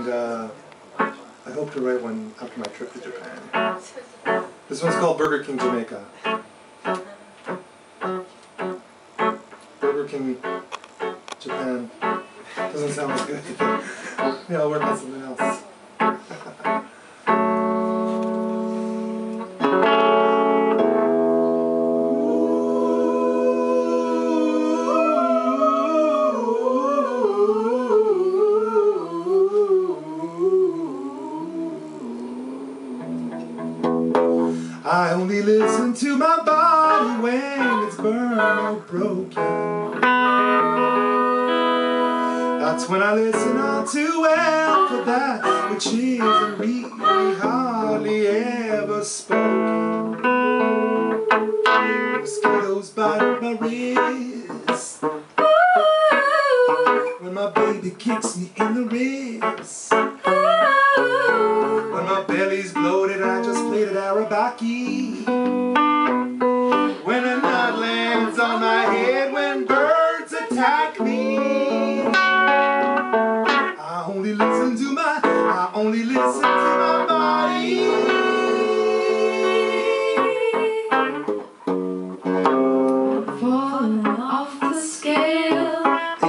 and I hope to write one after my trip to Japan. This one's called Burger King Jamaica. Burger King Japan doesn't sound as good. Yeah, I'll work on something else. I only listen to my body when it's burned or broken. That's when I listen all too well for that which isn't really hardly ever spoken. Mosquitoes bite my wrist when my baby kicks me in the ribs. When my belly's bloated, I just played at Arabaki. When a nut lands on my head, when birds attack me. I only listen to my body. Falling off the scale,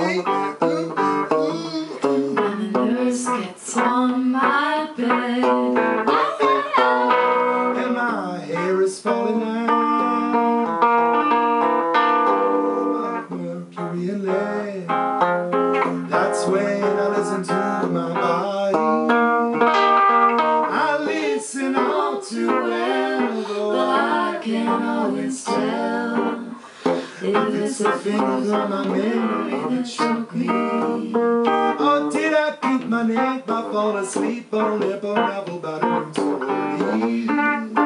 and the nurse gets on my bed, and my hair is falling out. Mercury and lead. That's when I listen to my body. I listen all too well, though I can't always tell if it's the fingers on my memory that shook me, or did I keep my neck by falling asleep on a nipple novel about a new story?